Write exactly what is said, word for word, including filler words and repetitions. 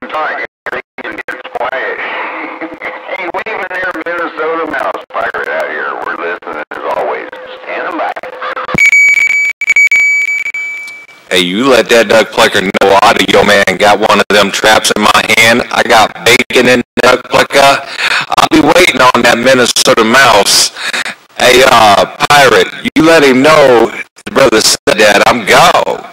talk, everything gets quiet. Hey, wave in there, Minnesota Mouse Pirate out here. We're listening as always. Standing by. Hey, you let that duck plucker know Audio Man got one of them traps in my hand. I got bacon in the duck plucker. I'll be waiting on that Minnesota Mouse. Hey, uh, Pirate, you let him know the brother said that I'm go.